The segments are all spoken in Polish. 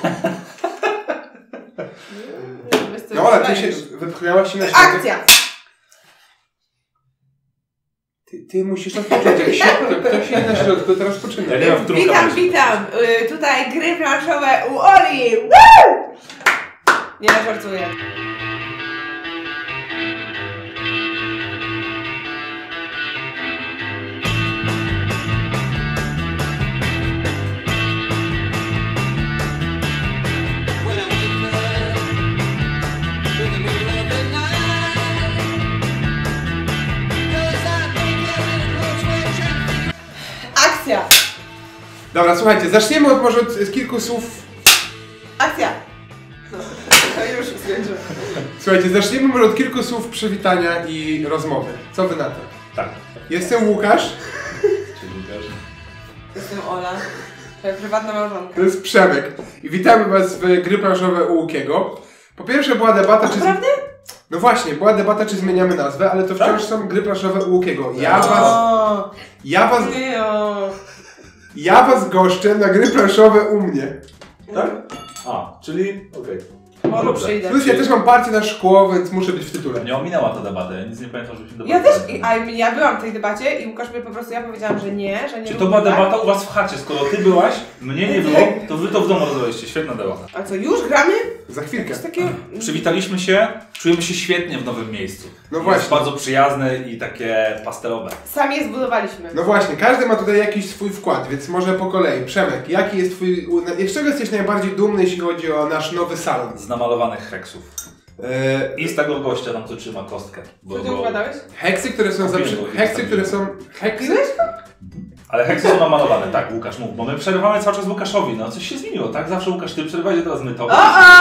No ale ty się wypchnęłaś się na środek. Akcja! Ty musisz rozpocząć. Jak ktoś jest na środku, to rozpoczyna. Witam. Tutaj gry planszowe u Oli. Woo! Nie, żartuję. Akcja! Dobra, słuchajcie, zaczniemy może od kilku słów. Akcja! No, to już skończyłem. Słuchajcie, zaczniemy może od kilku słów przywitania i rozmowy. Co wy na to? Tak. Jestem Łukasz. Cześć Łukasz. Jestem Ola. Twoja prywatna małżonka. To jest Przemek. I witamy was w gry planszowe u Łukiego. Po pierwsze była debata, czy... Naprawdę? No właśnie, była debata, czy zmieniamy nazwę, ale to wciąż są gry planszowe u Łukiego. Ja was goszczę na gry planszowe u mnie. Tak? A, czyli okej. Może przyjdę. Plus ja też mam partię na szkło, więc muszę być w tytule. Nie ominęła ta debata, ja nic nie pamiętam, żebyśmy debatowali. Ja też, ja byłam w tej debacie i Łukasz mnie po prostu, ja powiedziałam, że nie Czy to była debata u was w chacie? Skoro ty byłaś, mnie nie było, to wy to w domu rozmawialiście. Świetna debata. A co, już gramy? Za chwilkę. Takie... Przywitaliśmy się, czujemy się świetnie w nowym miejscu. No Jest właśnie. bardzo przyjazne i takie pastelowe. Sami je zbudowaliśmy. No właśnie, każdy ma tutaj jakiś swój wkład, więc może po kolei. Przemek, jaki jest twój... Z czego jesteś najbardziej dumny, jeśli chodzi o nasz nowy salon? Z namalowanych heksów. I z tego gościa tam, co trzyma kostkę. Co ty układałeś? Heksy, które są Heksy, które są... Heksy? Ale heksy są namalowane, tak, Łukasz mów, bo my przerywamy cały czas Łukaszowi, no coś się zmieniło, tak? Zawsze Łukasz ty przerywałeś, a teraz my to.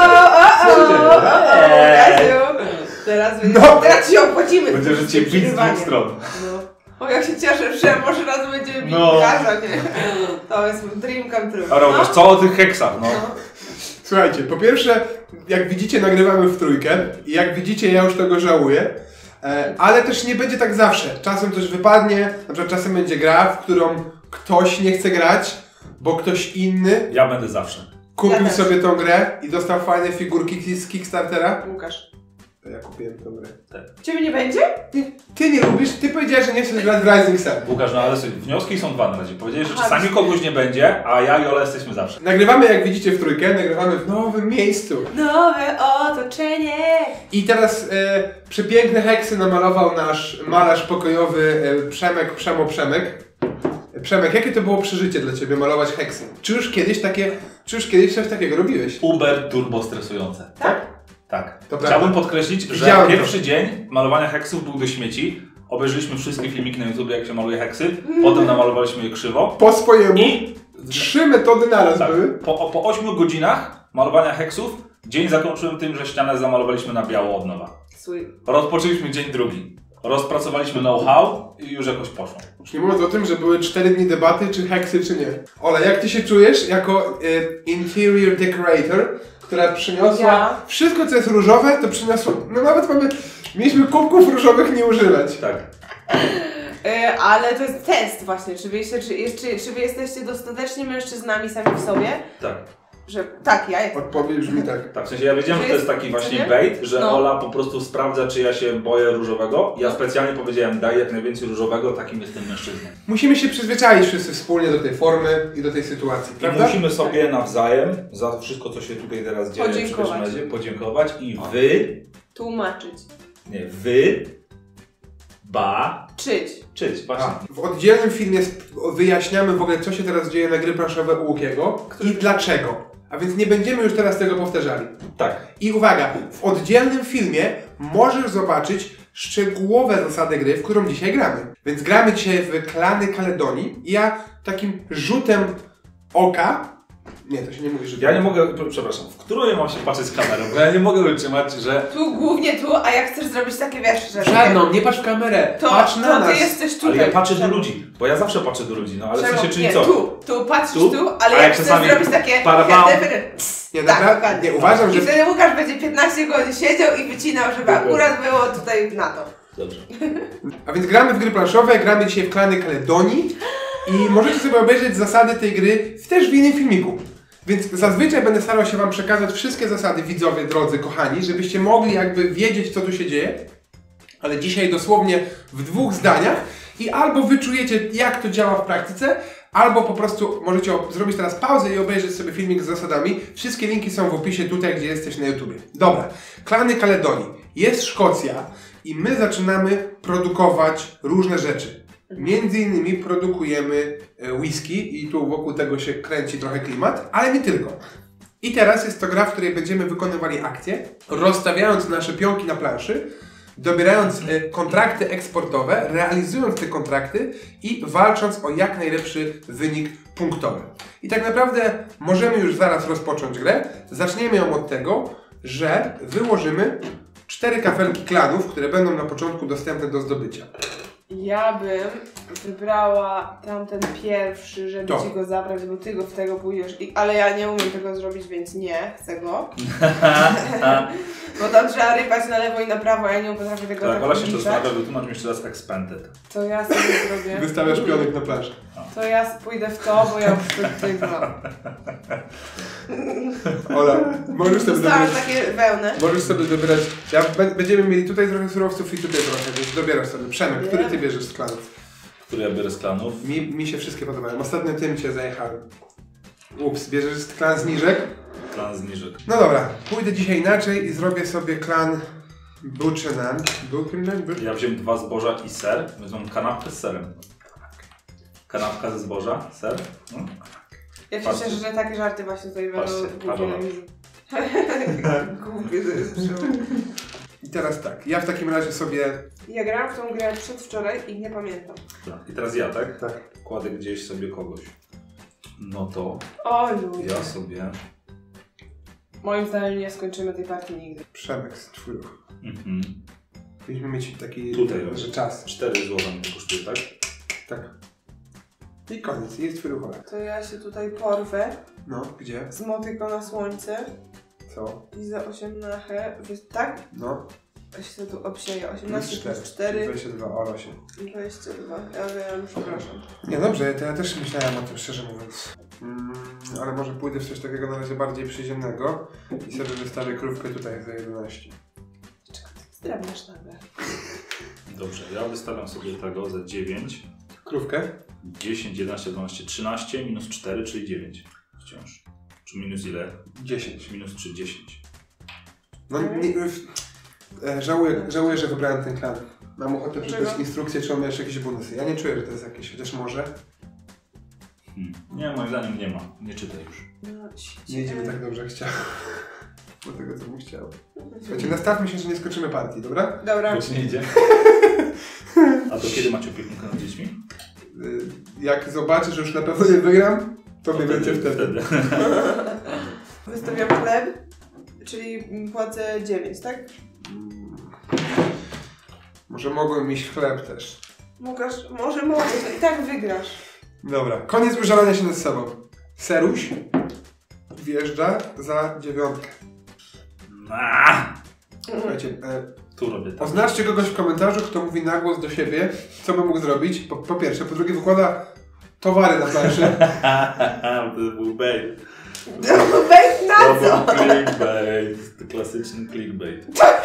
Teraz teraz się opłacimy. Będzie, że cię bić z dwóch stron. No. O, jak się cieszę, że może raz będziemy bić nie? To jest dream come true. A Łukasz, co o tych heksach, no? Słuchajcie, po pierwsze, jak widzicie, nagrywamy w trójkę i jak widzicie, ja już tego żałuję, ale też nie będzie tak zawsze. Czasem coś wypadnie, na przykład czasem będzie gra, w którą ktoś nie chce grać, bo ktoś inny Ja będę zawsze. kupił sobie tą grę i dostał fajne figurki z Kickstartera. Łukasz. To ja kupiłem tą grę. Ciebie nie będzie? Ty nie lubisz, ty powiedziałeś, że nie chcesz grać w Rising Sun. Łukasz, no ale sobie, wnioski są dwa na razie. Powiedziałeś, że czasami kogoś nie będzie, a ja i Ola jesteśmy zawsze. Nagrywamy, jak widzicie, w trójkę, nagrywamy w nowym miejscu. Nowe otoczenie. I teraz przepiękne heksy namalował nasz malarz pokojowy Przemek. Przemek, jakie to było przeżycie dla ciebie malować heksy? Czy już kiedyś coś takiego robiłeś? Uber turbo stresujące. Tak? Tak. To Chciałbym prawda. podkreślić, że Widziałem pierwszy dzień malowania heksów był do śmieci. Obejrzeliśmy wszystkie filmiki na YouTube, jak się maluje heksy. Potem namalowaliśmy je krzywo. Po swojemu. I 3 metody naraz tak, były. po 8 godzinach malowania heksów, dzień zakończyłem tym, że ścianę zamalowaliśmy na biało od nowa. Rozpoczęliśmy dzień drugi. Rozpracowaliśmy know-how i już jakoś poszło. Już nie mówiąc o tym, że były 4 dni debaty, czy heksy, czy nie. Ola, jak ty się czujesz jako interior decorator, która przyniosła wszystko, co jest różowe, to przyniosła... No nawet mieliśmy kubków różowych nie używać. Tak. Ale to jest test właśnie, czy wy jesteście dostatecznie mężczyznami sami w sobie? Tak. Że tak, ja jestem. Odpowiedź brzmi tak. Tak, w sensie ja wiedziałem, że to jest taki właśnie bait, że Ola po prostu sprawdza, czy ja się boję różowego. Ja specjalnie powiedziałem, daj jak najwięcej różowego, takim jestem mężczyzną. Musimy się przyzwyczaić wszyscy wspólnie do tej formy i do tej sytuacji, I prawda? musimy sobie nawzajem za wszystko, co się tutaj teraz dzieje przy Kosmedzie, podziękować i tłumaczyć. Nie, czyć, właśnie. W oddzielnym filmie wyjaśniamy w ogóle, co się teraz dzieje na gry planszowe u Łukiego i dlaczego. A więc nie będziemy już teraz tego powtarzali. Tak. I uwaga, w oddzielnym filmie możesz zobaczyć szczegółowe zasady gry, w którą dzisiaj gramy. Więc gramy dzisiaj w Klany Kaledonii i ja takim rzutem oka... Nie, to się nie mówi, że... Ja nie mogę, przepraszam, w którą ja mam się patrzeć z kamerą, bo ja nie mogę wytrzymać, że... Głównie tu, a jak chcesz zrobić takie, wiesz, że... Żadną, nie patrz w kamerę, patrz na nas. To ty jesteś tutaj. Ale ja patrzę do ludzi, bo ja zawsze patrzę do ludzi, no ale w sensie, czyli nie, co? Tu patrzysz tu, ale jak chcesz zrobić takie... Nie, naprawdę, nie, uważam, że... I wtedy Łukasz będzie 15 godzin siedział i wycinał, żeby akurat było tutaj na to. Dobrze. A więc gramy w gry planszowe, gramy dzisiaj w Klany Kaledonii i możecie sobie obejrzeć zasady tej gry też w innym filmiku. Więc zazwyczaj będę starał się wam przekazać wszystkie zasady, widzowie, drodzy, kochani, żebyście mogli jakby wiedzieć, co tu się dzieje. Ale dzisiaj dosłownie w 2 zdaniach i albo wyczujecie, jak to działa w praktyce, albo po prostu możecie zrobić teraz pauzę i obejrzeć sobie filmik z zasadami. Wszystkie linki są w opisie tutaj, gdzie jesteś na YouTubie. Dobra, klany Kaledonii. Jest Szkocja i my zaczynamy produkować różne rzeczy. Między innymi produkujemy whisky i tu wokół tego się kręci trochę klimat, ale nie tylko. I teraz jest to gra, w której będziemy wykonywali akcje, rozstawiając nasze pionki na planszy, dobierając kontrakty eksportowe, realizując te kontrakty i walcząc o jak najlepszy wynik punktowy. I tak naprawdę możemy już zaraz rozpocząć grę. Zaczniemy ją od tego, że wyłożymy 4 kafelki klanów, które będą na początku dostępne do zdobycia. Ja bym wybrała tamten pierwszy, żeby ci go zabrać, bo ty go w tego pójdziesz. Ale ja nie umiem tego zrobić, więc nie chcę go. Bo tam trzeba rypać na lewo i na prawo, a ja nie potrafię tego tak Ola się to zastanawia, wytłumacz mi jeszcze raz expanded. To ja sobie zrobię. Wystawiasz pionek na planszę. To ja pójdę w to, bo ja już tutaj byłam. Ola, możesz sobie dobierać takie wełnę. Możesz sobie dobierać. Będziemy mieli tutaj trochę surowców i tutaj trochę, więc dobierasz sobie. Przemek, który ty bierzesz z klanów? Który ja biorę z klanów? Mi się wszystkie podobają. Ostatnio tym cię zajechałem. Ups, bierzesz klan zniżek? Klan zniżek. No dobra, pójdę dzisiaj inaczej i zrobię sobie klan Buchanan. Ja wziąłem 2 zboża i ser. Wezmę kanapkę z serem. Kanapka ze zboża, ser. Ja się cieszę, że takie żarty właśnie tutaj będą głupie to jest przecież. I teraz tak, ja w takim razie sobie... Ja grałam w tą grę przedwczoraj i nie pamiętam. I teraz ja, tak? Tak. Kładę gdzieś sobie kogoś. No to... O ludzie. Ja sobie... Moim zdaniem nie skończymy tej partii nigdy. Przemek z twój ruch. Powinniśmy mieć taki... Tutaj że czas. 4 złota mnie kosztuje, tak? Tak. I koniec, jest twój ruch. To ja się tutaj porwę. No, gdzie? Z motyką na słońce. Co? I za 18, tak? No. Ja się tu obsieję. 18 plus 4. 22, o 8. 22. Ja wiem, przepraszam. Nie, dobrze, to ja też myślałem o tym, szczerze mówiąc. Ale może pójdę w coś takiego na razie bardziej przyziemnego i sobie wystawię krówkę tutaj za 11. Zdrabniasz nagle. Dobrze, ja wystawiam sobie tego za 9. Krówkę? 10, 11, 12, 13, minus 4, czyli 9. Wciąż. Czy minus ile? 10. Minus 3, 10. No żałuję, że wybrałem ten klan. Mam ochotę przeczytać instrukcję, czy on ma jeszcze jakieś bonusy. Ja nie czuję, że to jest jakieś, chociaż może. Nie, moim zdaniem nie ma. Nie czytaj już. Nie idziemy tak dobrze, jak chciałem. Do tego, co bym chciał. Słuchajcie, nastawmy się, że nie skończymy partii, dobra? Dobra. Bo ci nie idzie. A to kiedy macie opiekunkę nad dziećmi? Jak zobaczę, że już na pewno nie wygram, to mniej więcej wtedy. Wystawiam chleb, czyli płacę 9, tak? Może mogłem iść chleb też. Może mogę, i tak wygrasz. Dobra, koniec wyżalania się nad sobą. Seruś wjeżdża za 9. Słuchajcie, tu robię tak. Oznaczcie kogoś w komentarzu, kto mówi na głos do siebie, co by mógł zrobić. Po pierwsze, po drugie wykłada towary na planszę. To był bait. Bait na co? To był clickbait. To klasyczny clickbait.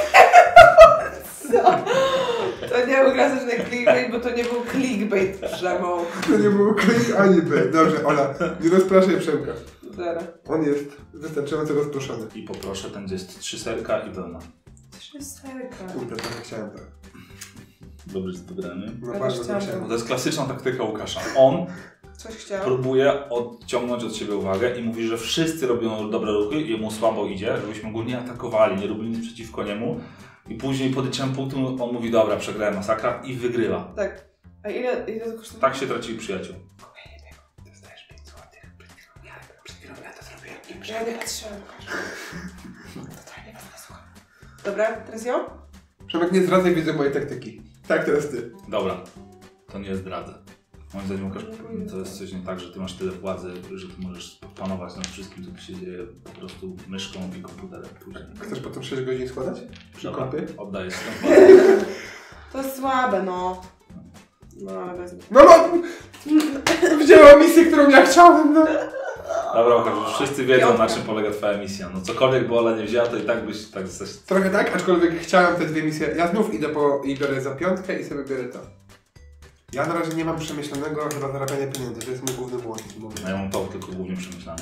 Co? To nie był klasyczny clickbait, bo to nie był clickbait, Przemo. To nie był click ani bait. Dobrze, Ola, nie rozpraszaj Przemka. Dobra. On jest wystarczająco rozproszony. I poproszę, ten gdzie jest 3 serka i wełna. 3 serka. Kurde, trochę chciałem tak. Dobrze, jest wybrany. No bardzo chciałem. To jest klasyczna taktyka Łukasza. On próbuje odciągnąć od siebie uwagę i mówi, że wszyscy robią dobre ruchy i mu słabo idzie, żebyśmy go nie atakowali, nie robili nic przeciwko niemu. I później po tym punktu on mówi, dobra, przegrałem masakra i wygrywa. Tak. A ile to kosztuje? Tak się traci przyjaciół. Dostajesz 5 złotych. Przed chwilą ja to zrobiłem. Ja nie patrzyłem. Totalnie was nie słucham. Dobra, teraz ja? Przemek, nie zdradzaj widzę mojej taktyki. Tak, teraz ty. Dobra, to nie zdradzę. Moim zdaniem, Łukasz, to jest coś nie tak, że ty masz tyle władzy, że ty możesz panować nad wszystkim, co tu się dzieje po prostu myszką i komputerem później. Chcesz potem 6 godzin składać? Przy kompie? Oddaję się. To jest słabe, no. No, ale bez... No! Wzięła misję, którą ja chciałem, no! Dobra, już wszyscy wiedzą, na czym polega twoja misja. No cokolwiek by Ola nie wzięła, to i tak byś tak... Trochę tak, aczkolwiek chciałem te dwie misje. Ja znów idę i biorę za 5 i sobie biorę to. Ja na razie nie mam przemyślanego chyba zarabiania pieniędzy, to jest mój główny błąd. No ja mam to tylko głównie przemyślane.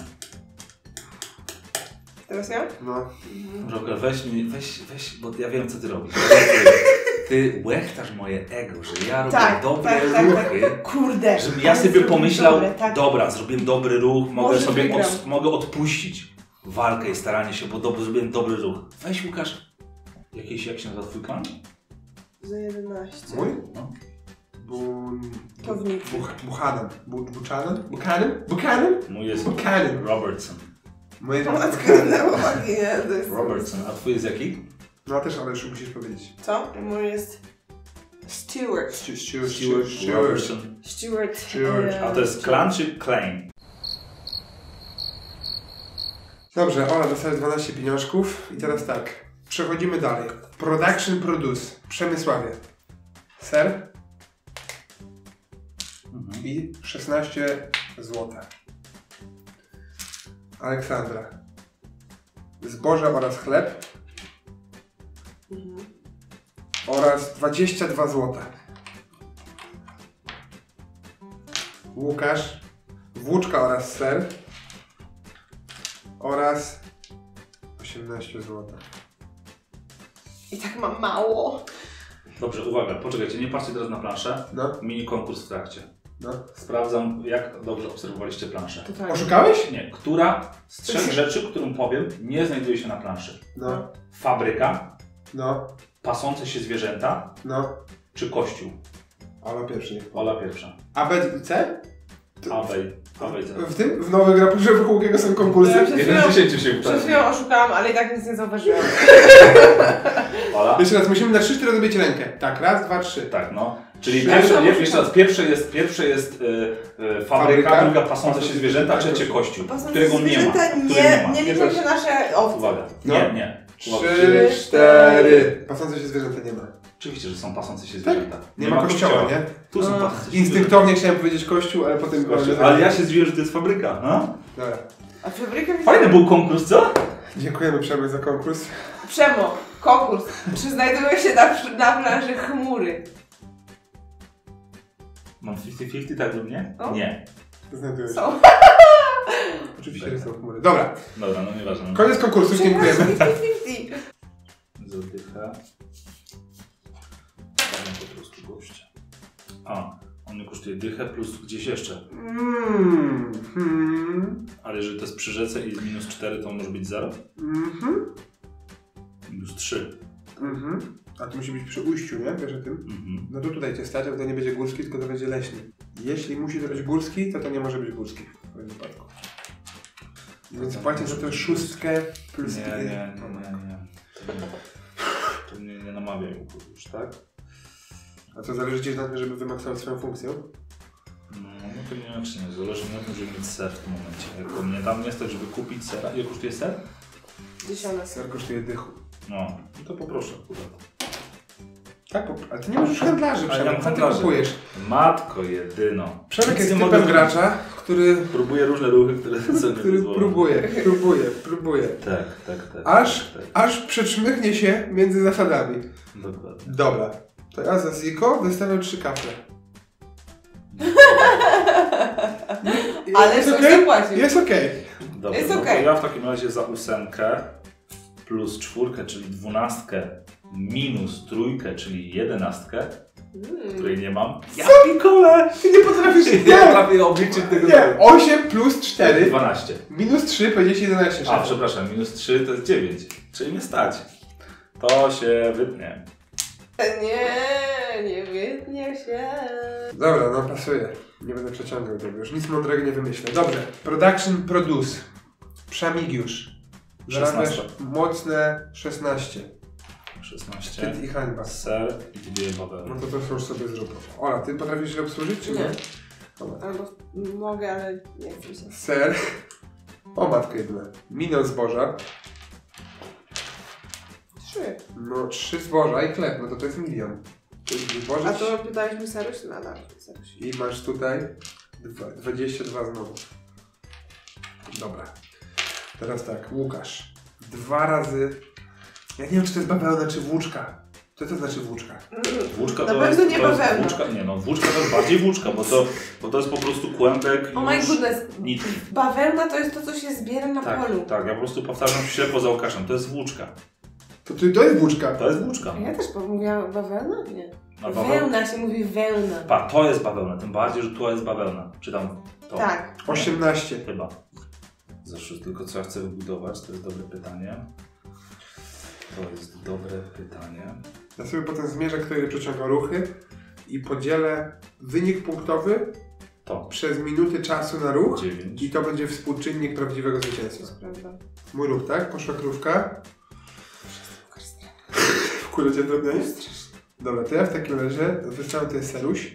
Teraz ja? No. Dobra, weź, bo ja wiem co ty robisz. Ty łechtasz moje ego, że ja robię dobre ruchy. Kurde. Żebym ja sobie pomyślał, dobra, zrobiłem dobry ruch, mogę odpuścić walkę i staranie się, bo zrobiłem dobry ruch. Weź Łukasz, jak się nazywa twój klan? Za 11. Mój? No. Buchanan? Mój jest Buchanan. Robertson. Mój jest Robertson. A twój jest jaki? No też, ale już musisz powiedzieć. Co? Mój jest Stewart. Stewart. A to jest klan czy claim? Dobrze, Ola dostała 12 pieniążków i teraz tak. Przechodzimy dalej. Produce. Przemysławie. Ser. I 16 zł. Aleksandra. Zboże oraz chleb. Oraz 22 zł. Łukasz. Włóczka oraz ser. Oraz 18 zł. I tak mam mało. Dobrze, uwaga, poczekajcie, nie patrzcie teraz na planszę. No. Mini konkurs w trakcie. No. Sprawdzam, jak dobrze obserwowaliście planszę. Oszukałeś? Nie. Która z 3 rzeczy, którą powiem, nie znajduje się na planszy? No. Fabryka. No. Pasące się zwierzęta. No. Czy kościół? Ola pierwszy. Ola pierwsza. A, B, C? A, B, C. W nowych grach, że wokół jakiego są konkursy? Ja 1 z 10 się przed chwilą oszukałam, ale i tak nic nie zauważyłam. Ola? Jeszcze raz, musimy na 3-4 robić rękę. Tak, raz, dwa, 3. Tak, no. Czyli pierwsze jest fabryka, druga pasące się zwierzęta, trzecie kościół, którego nie ma. Nie liczą się nasze owce. Uwaga. No. Nie. 3, 4. Pasące się zwierzęta nie ma. Oczywiście, że są pasące się zwierzęta. Nie ma kościoła, nie? Tu są pasące się instynktownie chciałem powiedzieć kościół, ale potem... Ale ja się zdziwiłem, że to jest fabryka. No? Dobra. A fabryka... Fajny był konkurs, co? Dziękujemy Przemo za konkurs. Przemo, konkurs. Czy znajdują się na planży chmury? Mam 50-50, tak lub nie? O? Nie. Znajdują się. Są. Oczywiście nie są chmury. Dobra. Dobra, no nieważne. Koniec konkursu, dziękujemy. 50-50. Zadycha. Po prostu gościa. A, on nie kosztuje dychę plus gdzieś jeszcze. Ale jeżeli to jest przy rzece i minus 4, to może być 0? Minus 3. A to musi być przy ujściu, nie? Wiesz o tym? No to tutaj cię stać, ale to nie będzie górski, tylko to będzie leśny. Jeśli musi to być górski, to nie może być górski w tym wypadku. Więc płacisz za tę 6 plus... Nie. To nie namawiaj już, tak? A co, zależy ci na tym, żeby wymaksować swoją funkcję? No to nie. Zależy mi na tym, żeby mieć ser w tym momencie. Jak mnie tam nie stać, żeby kupić sera. Ile kosztuje ser? 10. Ser kosztuje dychu. No to poproszę akurat. Tak, ale ty nie masz już handlarzy, ale ja mam handlarzy. Kupujesz. Matko jedyno. Przemek jest typem gracza, który... Próbuje różne ruchy, które sobie który próbuje. Tak. Aż przeczmychnie się między zasadami. Dokładnie. Dobra. To ja za Ziko wystawiam 3 kafle. Ale coś zapłacił. Jest okej. Dobra, jest no okej. to ja w takim razie za 8 plus 4, czyli 12 minus 3, czyli 11, której nie mam. Ja pikole! Ty nie potrafisz... Ja trafię obliczyć tego. Nie, 8 plus 4. 12. Minus 3 powiedziałeś 11. A, przepraszam, minus 3 to jest 9. Czyli mnie stać. To się wytnie. Nie wytnie się. Dobra, no pasuje. Nie będę przeciągał tego już. Nic mądrego nie wymyślę. Dobrze. Produce. Przamigiusz. Zarabiasz mocne 16. 16. Wstyd i hańba. Ser i 2 bawełny. No to już sobie zrób. Ola, ty potrafisz się obsłużyć, czy nie? Albo mogę, ale nie chcę się. Ser. O matko jedna. Milion zboża. 3. No 3 zboża i chleb, no to jest milion. To jest zboża. A to pytałeś mi Saruś? Nadal Saruś. I masz tutaj 22 znowu. Dobra. Teraz tak, Łukasz. 2 razy... Ja nie wiem, czy to jest bawełna, czy włóczka. Co to znaczy włóczka? Włóczka to jest nie bawełna. Włóczka to jest bardziej włóczka, bo to jest po prostu kłębek. Oh my goodness. Bawełna to jest to, co się zbiera na polu. Tak, ja po prostu powtarzam ślepo za Łukaszem. To jest włóczka. To jest włóczka. To jest włóczka. Ja też mówiłam bawełna? Nie. Wełna się mówi wełna. To jest bawełna, tym bardziej, że tu jest bawełna. Czy tam to? Tak. 18. Chyba. Zresztą tylko co ja chcę wybudować, to jest dobre pytanie. To jest dobre pytanie. Ja sobie potem zmierzę, kto ile przeciąga ruchy i podzielę wynik punktowy przez minuty czasu na ruch 9. I to będzie współczynnik prawdziwego zwycięstwa. Mój ruch, tak? Poszła krówka. W kule cię drobnianie? Dobra, to ja w takim razie wystawiam tutaj seruś.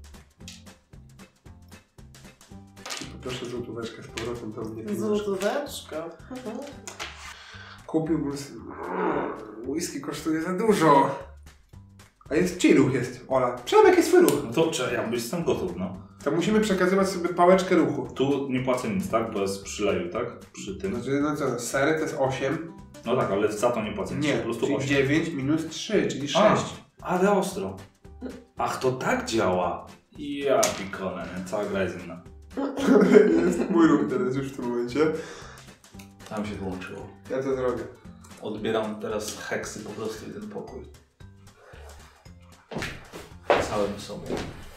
I poproszę złotóweczkę z powrotem, to mnie Złotóweczka? Kupiłbym... Whisky kosztuje za dużo. A jest czyj ruch jest, Ola? Przemek jest swój ruch. No to ja jestem gotów, no. To musimy przekazywać sobie pałeczkę ruchu. Tu nie płacę nic, tak? Bo jest przy leju, tak? Przy tym. Znaczy, no co, sery to jest 8. No tak, ale za to nie płacę nic. Nie, po prostu czyli 8. 9 minus 3, czyli 6. Ale ostro. Ach, to tak działa. Ja pikone, cała gra jest inna. Jest mój ruch teraz już w tym momencie. Tam się wyłączyło. Ja to zrobię. Odbieram teraz heksy po prostu i ten pokój. Całym sobie.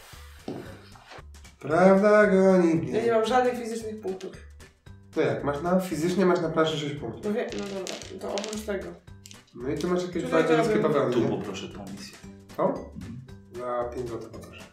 Prawda goni mnie. Ja nie mam żadnych fizycznych punktów. To jak? Fizycznie masz na planszy 6 punktów. No dobra, to oprócz tego. No i tu masz jakieś bardzo niskie bawełny. Tu poproszę tą misję. O? Za 5 zł poproszę.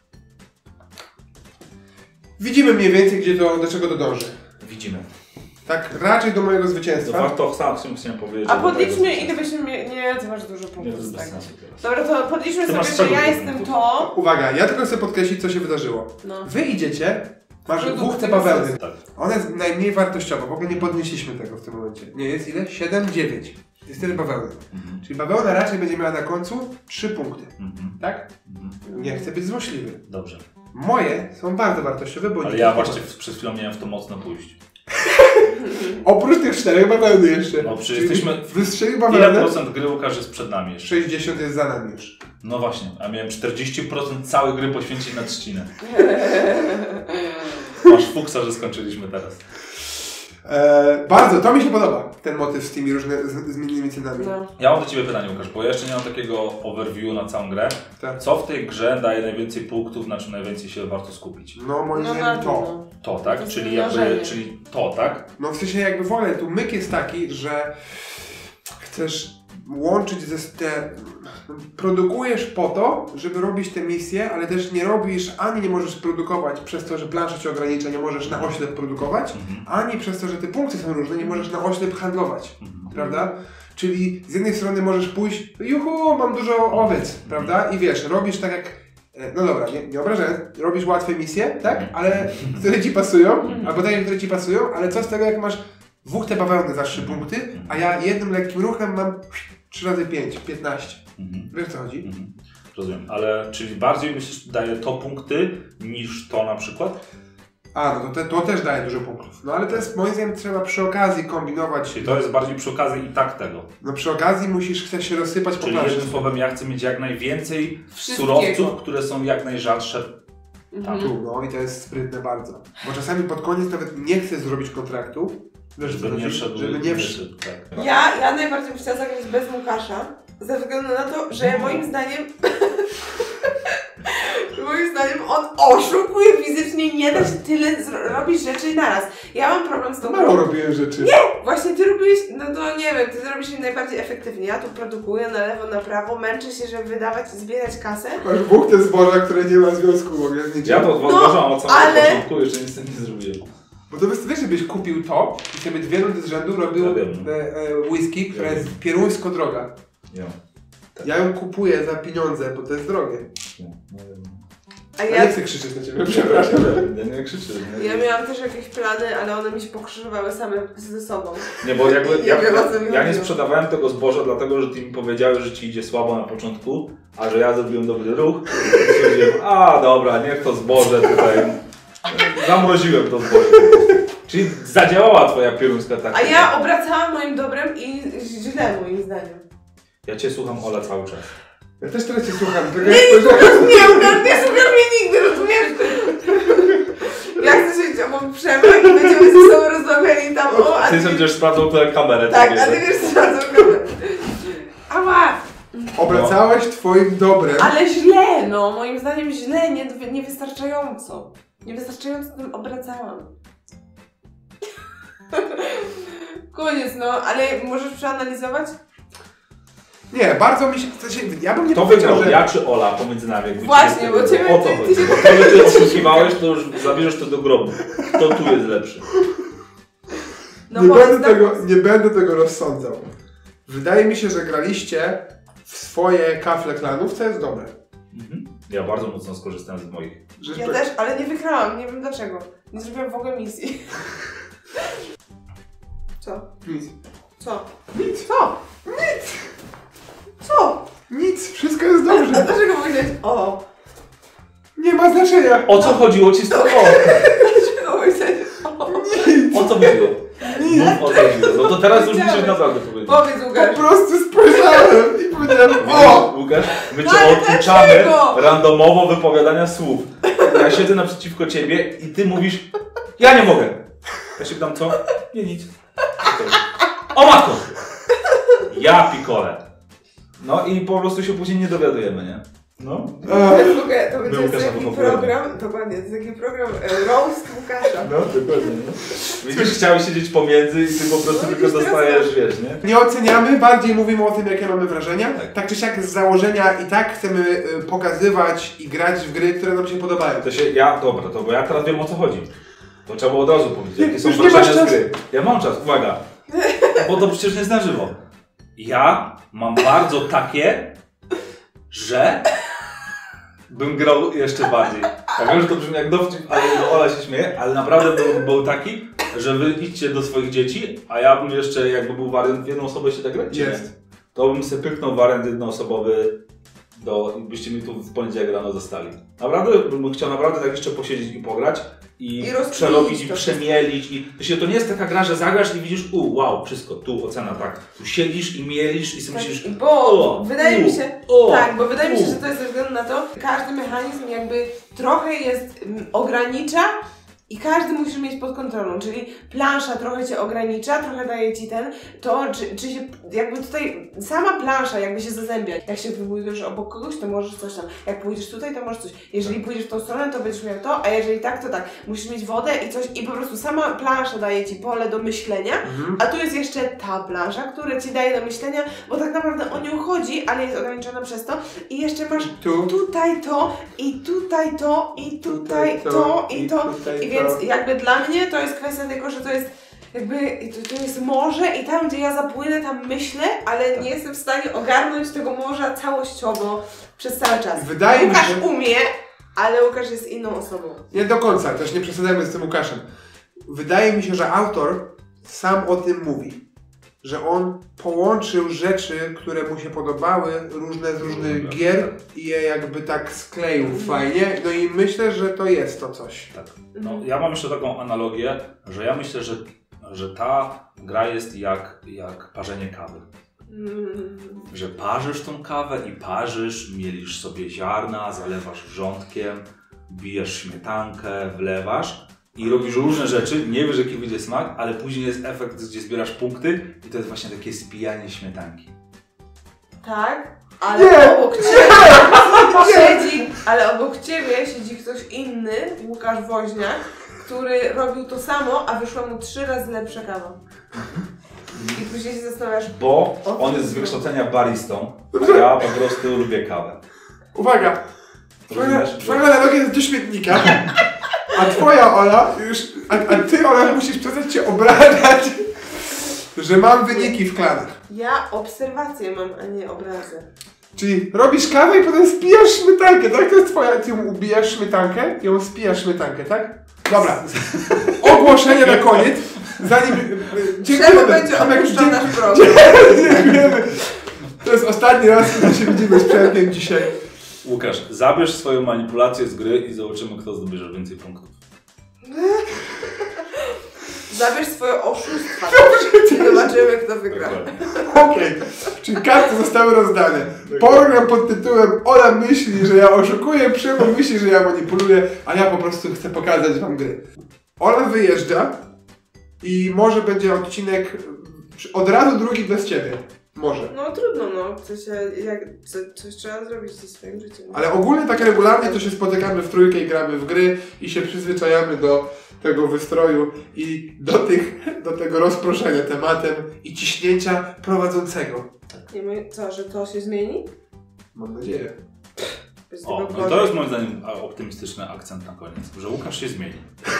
Widzimy mniej więcej, do czego to dąży. Widzimy. Tak, raczej do mojego zwycięstwa. To chciałem powiedzieć. A podliczmy, ile byśmy mieli... Nie, to masz dużo punktów z tego. Dobra, to podliczmy sobie, że ja jestem to. Uwaga, ja tylko chcę podkreślić, co się wydarzyło. No. Wy idziecie, masz dwóch bawełny. Tak. Ona jest najmniej wartościowa, w ogóle nie podnieśliśmy tego w tym momencie. Nie, jest ile? 7, 9. Jest tyle bawełny. Czyli bawełna raczej będzie miała na końcu 3 punkty. Tak? Nie chcę być złośliwy. Dobrze. Moje są bardzo wartościowe, bo... Ale ja właśnie przed chwilą miałem w to mocno pójść. Oprócz tych 4 bawełny jeszcze. No przecież jesteśmy... Wystrzelił bawełnę. Ile procent gry Łukasz jest przed nami jeszcze? 60 jest za nami już. No właśnie, a miałem 40% całej gry poświęcić na trzcinę. Masz fuksa, że skończyliśmy teraz. Bardzo, to mi się podoba, ten motyw z tymi zmiennymi cenami. No. Ja mam do Ciebie pytanie, Łukasz, bo ja jeszcze nie mam takiego overview na całą grę. Tak. Co w tej grze daje najwięcej punktów, na czym najwięcej się warto skupić? No moim zdaniem to. To, tak? To czyli to, tak? No w sensie jakby w ogóle tu myk jest taki, że chcesz łączyć produkujesz po to, żeby robić te misje, ale też nie robisz, ani nie możesz produkować przez to, że plansza cię ogranicza, nie możesz na oślep produkować, ani przez to, że te punkty są różne, nie możesz na oślep handlować, prawda? Czyli z jednej strony możesz pójść, juhu, mam dużo owiec, prawda? I wiesz, robisz tak jak, no dobra, nie obrażając, robisz łatwe misje, tak? Ale które ci pasują, albo takie, które ci pasują, ale co z tego, jak masz dwóch te bawełny za 3 punkty, a ja jednym lekkim ruchem mam 3 razy 5, 15. Wiesz co chodzi? Rozumiem, ale czyli bardziej myślisz, daje to punkty niż to na przykład? A, no to też daje dużo punktów. No ale to jest, moim zdaniem, trzeba przy okazji kombinować. Czyli to jest bardziej przy okazji i tak tego. No przy okazji chcesz się rozsypać po Czyli planszy. jednym słowem, ja chcę mieć jak najwięcej surowców, które są jak najrzadsze. No i to jest sprytne bardzo. Bo czasami pod koniec nawet nie chcę zrobić kontraktu, żeby nie wszedł. Tak. Ja najbardziej bym chciała zagrać bez Łukasza, ze względu na to, że moim zdaniem on oszukuje fizycznie, nie da się tyle robić rzeczy naraz. Ja mam problem z tą Mało robiłem rzeczy. Nie! Właśnie ty robiłeś, no to nie wiem, ty robisz je najbardziej efektywnie. Ja tu produkuję na lewo, na prawo, męczę się, żeby zbierać kasę. Masz buchtę zboża, które nie ma związku w ogóle z niczym. Ja to uważam od samego początku, jeszcze nic nie zrobiłem. Bo to wiesz, żebyś kupił to i sobie 2 rundy z rzędu robił whisky, która jest pieruńsko droga. Ja ją kupuję za pieniądze, bo to jest drogie. Ja nie chcę krzyczeć na ciebie, przepraszam. Ja nie krzyczę. Ja miałam też jakieś plany, ale one mi się pokrzyżowały same ze sobą. Nie, bo jakby ja nie sprzedawałem tego zboża dlatego, że ty mi powiedziałeś, że ci idzie słabo na początku, a że ja zrobiłem dobry ruch, to stwierdziłem, a dobra, niech to zboże tutaj. Zamroziłem to zboże. Czyli zadziałała twoja pioruńska taktyka. A ja obracałam moim dobrem i źle moim zdaniem. Ja cię słucham, Ola, cały czas. Ja też teraz cię słucham. Nie słuchasz mnie nigdy, rozumiesz? Ja chcę siedzieć obok Przemek i będziemy ze sobą rozmawiali tam o... A ty będziesz sprawdzał tę kamerę. Tak, a ty wiesz, sprawdzał kamerę. Ała! Obracałeś twoim dobrem. Ale źle, no. Moim zdaniem źle, niewystarczająco. Niewystarczająco tym obracałam. Koniec, no. Ale możesz przeanalizować? Nie, bardzo mi się... Ja bym nie to powiedział, wygrał, że... ja czy Ola pomiędzy nami? Właśnie, bo ciebie... O to chodzi. To, że ty oszukiwałeś, to już zabierzesz to do grobu. Kto tu jest lepszy? No nie będę tego rozsądzał. Wydaje mi się, że graliście w swoje kafle klanów, co jest dobre. Ja bardzo mocno skorzystałem z moich. Ja też, ale nie wygrałam, nie wiem dlaczego. Nie zrobiłam w ogóle misji. Co? Nic. Co? Nic. Co? Nic. Co? Nic, wszystko jest dobrze. A dlaczego powiedzieć o? Nie ma znaczenia. O co chodziło ci z tym o? Dlaczego powiedzieć o? Nic. O co chodziło? Nic. O co chodziło? No to teraz już musisz naprawdę powiedzieć. Powiedz, Łukasz. Po prostu spojrzałem i powiedziałem o! Łukasz, my cię oduczamy randomowo wypowiadania słów. Ja siedzę naprzeciwko ciebie i ty mówisz, ja nie mogę. Ja się pytam, co? Nie, nic. O matko! Ja pikole. No i po prostu się później nie dowiadujemy, nie? No. To będzie taki program, dokładnie, to jest taki program roast Łukasza. No, dokładnie. No. Widzisz, chciałeś siedzieć pomiędzy i ty po prostu tylko dostajesz, wiesz, nie? Nie oceniamy, bardziej mówimy o tym, jakie mamy wrażenia. Tak czy siak z założenia i tak chcemy pokazywać i grać w gry, które nam się podobają. Dobra, bo ja teraz wiem, o co chodzi. To trzeba było od razu powiedzieć, jakie są wrażenia z gry. Ja mam czas, uwaga. Bo to przecież nie jest na żywo. Ja mam bardzo takie, że bym grał jeszcze bardziej. Ja wiem, że to brzmi jak dowcip, ale Ola się śmieje, ale naprawdę był taki, że wy idźcie do swoich dzieci, a ja bym jeszcze, jakby był wariant w jedną osobę się tak grać, Jest. to bym sobie pyknął wariant jednoosobowy, byście mi tu w poniedziałek rano zostali. Naprawdę bym chciał tak jeszcze posiedzieć i pograć. I przerobić, i przemielić. To nie jest taka gra, że zagrasz i widzisz, wow, wszystko, tu ocena tak. Tu siedzisz i mielisz i sobie myślisz, wydaje mi się, bo wydaje mi się, że to jest ze względu na to, każdy mechanizm jakby trochę jest, ogranicza i każdy musisz mieć pod kontrolą, czyli plansza trochę cię ogranicza, trochę daje ci czy się, jakby tutaj sama plansza jakby się zazębia. Jak się wybudujesz obok kogoś, to możesz coś tam, jak pójdziesz tutaj, to możesz coś, jeżeli pójdziesz w tą stronę, to będziesz miał to, a jeżeli tak, to tak. Musisz mieć wodę i coś i po prostu sama plansza daje ci pole do myślenia, a tu jest jeszcze ta plansza, która ci daje do myślenia, bo tak naprawdę o nią chodzi, ale jest ograniczona przez to i jeszcze masz tutaj to i tutaj to i tutaj to i to. Więc jakby dla mnie to jest kwestia tego, że to jest jakby, to jest morze i tam, gdzie ja zapłynę, tam myślę, ale nie jestem w stanie ogarnąć tego morza całościowo przez cały czas. Łukasz umie, ale Łukasz jest inną osobą. Nie do końca, też nie przesadzajmy z tym Łukaszem. Wydaje mi się, że autor sam o tym mówi. Że on połączył rzeczy, które mu się podobały, różne z różnych gier i je jakby tak skleił fajnie. No i myślę, że to jest to coś. Tak. No, ja mam jeszcze taką analogię, że ja myślę, że ta gra jest jak parzenie kawy. Że parzysz tą kawę i parzysz, mielisz sobie ziarna, zalewasz wrzątkiem, bijesz śmietankę, wlewasz. I robisz różne rzeczy, nie wiesz jaki wyjdzie smak, ale później jest efekt, gdzie zbierasz punkty i to jest właśnie takie spijanie śmietanki. Tak, ale obok ciebie siedzi ktoś inny, Łukasz Woźniak, który robił to samo, a wyszła mu 3 razy lepsza kawa. I później się zastanawiasz... Bo on jest z wykształcenia baristą, a ja po prostu lubię kawę. Uwaga! Twoja analogia jest do śmietnika. A twoja Ola, a ty Ola musisz przestać się obrażać, że mam wyniki w klanach. Ja obserwacje mam, a nie obrazy. Czyli robisz kawę i potem spijasz śmietankę, tak? To jest twoja, ty ją ubijasz śmietankę i ją spijasz śmietankę, tak? Dobra. Ogłoszenie na koniec. Zanim... Dziękujemy. Będzie opuszczony nasz program. Dziękujemy. To jest ostatni raz, kiedy się widzimy z Przemkiem dzisiaj. Łukasz, zabierz swoją manipulację z gry i zobaczymy, kto zdobierze więcej punktów. Zabierz swoje oszustwa i zobaczymy, kto wygra. Okej, czyli karty zostały rozdane. Program pod tytułem Ola myśli, że ja oszukuję, Przemo myśli, że ja manipuluję, a ja po prostu chcę pokazać wam gry. Ola wyjeżdża i może będzie odcinek od razu drugi bez ciebie. Może. No trudno, no. Coś trzeba zrobić ze swoim życiem. Ale ogólnie tak regularnie to się spotykamy w trójkę i gramy w gry i się przyzwyczajamy do tego wystroju i do tego rozproszenia tematem i ciśnięcia prowadzącego. Nie wiem, co, że to się zmieni? Mam nadzieję. O, no to jest moim zdaniem optymistyczny akcent na koniec, że Łukasz się zmieni.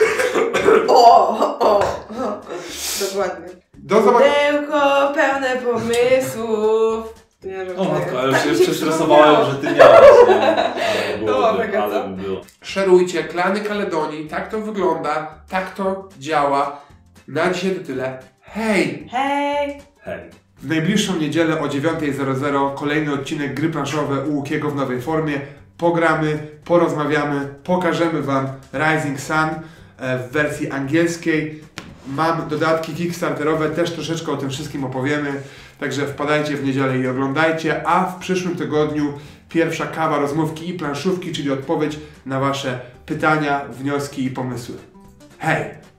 Dokładnie. Do zobaczenia. Pudełko pełne pomysłów. O matko, ale już się przestresowałem, że ty miałeś. Ale by było. Szerujcie, klany Kaledonii, tak to wygląda, tak to działa. Na dzisiaj to tyle. Hej! Hej! Hej! W najbliższą niedzielę o 9:00 kolejny odcinek Gry planszowe u Łukiego w nowej formie. Pogramy, porozmawiamy, pokażemy wam Rising Sun w wersji angielskiej. Mam dodatki kickstarterowe, też troszeczkę o tym wszystkim opowiemy. Także wpadajcie w niedzielę i oglądajcie, a w przyszłym tygodniu pierwsza kawa rozmówki i planszówki, czyli odpowiedź na wasze pytania, wnioski i pomysły. Hej!